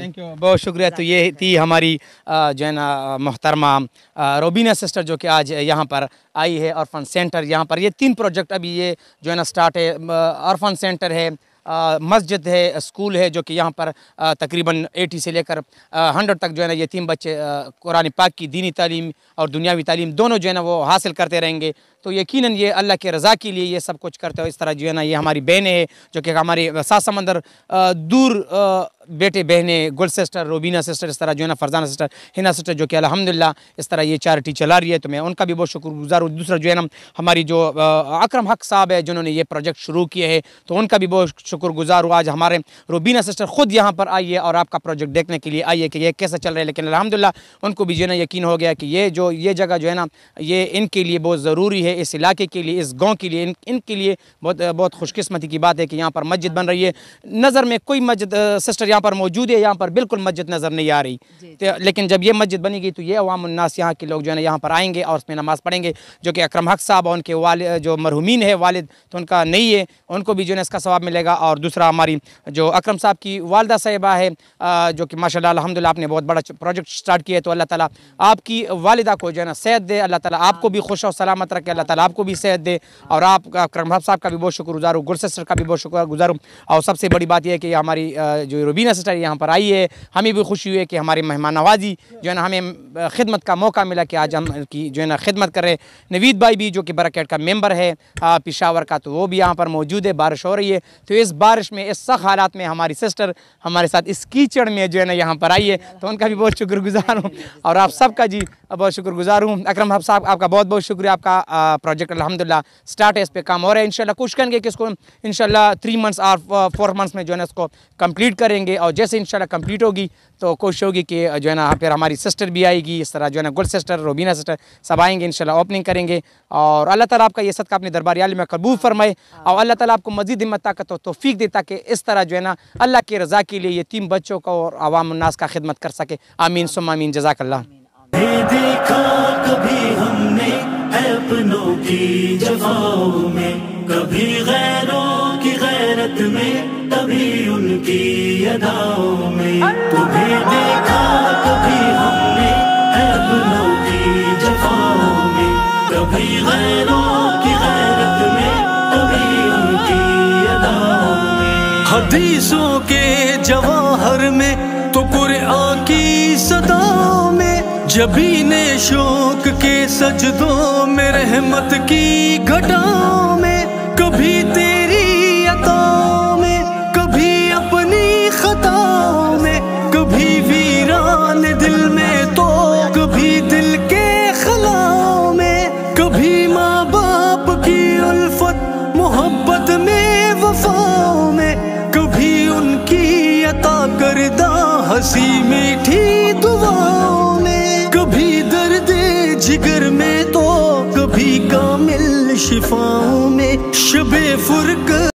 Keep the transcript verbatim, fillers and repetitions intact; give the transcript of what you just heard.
Thank you, बहुत शुक्रिया। तो ये थी हमारी जो है ना मोहतरमा रोबीना सिस्टर जो कि आज यहाँ पर आई है। ऑर्फन सेंटर यहाँ पर ये तीन प्रोजेक्ट अभी ये जो है ना स्टार्ट है। ऑर्फन सेंटर है, मस्जिद है, स्कूल है, जो कि यहाँ पर आ, तकरीबन अस्सी से लेकर हंड्रेड तक जो है ना ये तीन बच्चे कुरान पाक की दीनी तालीम और दुनियावी तालीम दोनों जो है ना वो हासिल करते रहेंगे। तो यकीनन ये अल्लाह के रज़ा के लिए ये सब कुछ करते हो। इस तरह जो है ना ये हमारी बहनें हैं जो कि हमारी सात समंदर दूर बेटे बहनें, गुल सिस्टर, रोबीना सिस्टर, इस तरह जो है ना फरजाना सिस्टर, हिना सिस्टर, जो कि अल्हम्दुलिल्लाह इस तरह ये चैरिटी चला रही है। तो मैं उनका भी बहुत शुक्रगुजार हूँ। दूसरा जो है ना हमारी जो अकरम हक साहब है जिन्होंने ये प्रोजेक्ट शुरू किए हैं, तो उनका भी बहुत शुक्रगुजार हूँ। आज हमारे रोबीना सिस्टर ख़ुद यहाँ पर आई है और आपका प्रोजेक्ट देखने के लिए आई है कि ये कैसे चल रहा है। लेकिन अल्हम्दुलिल्लाह उनको भी जो है ना यकीन हो गया कि ये जो ये जगह जो है ना ये इनके लिए बहुत ज़रूरी है, इस इलाके के लिए, इस गाँव के लिए, इन इनके लिए बहुत बहुत खुशकिस्मती की बात है कि यहाँ पर मस्जिद बन रही है। नज़र में कोई मस्जिद सिस्टर यहाँ पर मौजूद है, यहाँ पर बिल्कुल मस्जिद नज़र नहीं आ रही, तो लेकिन जब ये मस्जिद बनेगी तो ये अवाम उन्नास यहाँ के लोग जो है ना यहाँ पर आएंगे और उसमें नमाज़ पढ़ेंगे। जो कि अकरम हक साहब और उनके वालिद जो मरहूमीन है वालिद, तो उनका नहीं है, उनको भी जो है इसका सवाब मिलेगा। और दूसरा हमारी जो अकरम साहब की वालदा साहिबा है जो कि माशाल्लाह अल्हम्दुलिल्लाह आपने बहुत बड़ा प्रोजेक्ट स्टार्ट किया है, तो अल्लाह ताला आपकी वालिदा को जो है ना सेहत दे, अल्लाह ताला आपको भी खुश और सलामत रखे, अल्लाह ताला आपको भी सेहत दे। और आप अकरम साहब का भी बहुत शुक्रगुजार हूँ, गुल सिस्टर का भी बहुत शुक्रगुजार हूँ। और सबसे बड़ी बात यह है कि हमारी जो रोबीना सिस्टर यहाँ पर आई है, हमें भी खुशी हुई है कि हमारी मेहमान नवाजी जो है ना हमें खिदमत का मौका मिला कि आज हम की जो है ना खिदमत कर रहे। नवीद भाई भी जो कि बरकैट का मेंबर है पेशावर का, तो वो भी यहाँ पर मौजूद है। बारिश हो रही है, तो इस बारिश में, इस सख्त हालात में हमारी सिस्टर हमारे साथ इस कीचड़ में जो है ना यहाँ पर आई है, तो उनका भी बहुत शुक्रगुजार हूँ। और आप सबका जी बहुत शुक्रगुजार हूँ। अकरम साहब आपका बहुत बहुत शुक्रिया। आपका प्रोजेक्ट अल्हम्दुलिल्लाह स्टार्ट है, इस पर काम हो रहा है। इंशाल्लाह कोशिश करेंगे कि इसको इंशाल्लाह थ्री मंथ्स और फोर मंथ्स में जो है ना इसको कंप्लीट करेंगे। और जैसे इंशाल्लाह कंप्लीट होगी तो कोशिश होगी कि जो है ना फिर हमारी सिस्टर भी आएगी, इस तरह जो है ना गुल सिस्टर, रोबीना सिस्टर सब आएंगे, इंशाल्लाह ओपनिंग करेंगे। और अल्लाह ताला आपका ये सदका अपने दरबार आली में कबूल फरमाए और अल्लाह ताला आपको मज़ीद हिम्मत ताकत और तौफीक दे ताकि इस तरह जो है ना अल्लाह की रज़ा के लिए ये तीन बच्चों को और अवाम उन्नास का खिदमत कर सके। आमीन सुम्मा आमीन, जज़ाकल्लाह। देखा कभी हमने अपनों की जवाओं में, कभी गैरों की गैरत में, तभी उनकी अदाओं में। तुम्हें देखा कभी हमने अपनों की जवाओं में, कभी गैरों की गैरत में, तभी उनकी अदाओं में। हदीसों के जवाहर में तो कुरान की सदाओं में, जबीने शौक के सजदों में, रहमत की घटाओं में, कभी तेरी अताओं में, कभी अपनी खताओं में, कभी वीरान दिल में तो कभी दिल के खलाओं में, कभी माँ बाप की उल्फत मोहब्बत में वफाओं में, कभी उनकी अता करदा हंसी मीठी दुआओं में, कभी दर्द जिगर में तो कभी कामिल शिफाओं में। शबे फुरक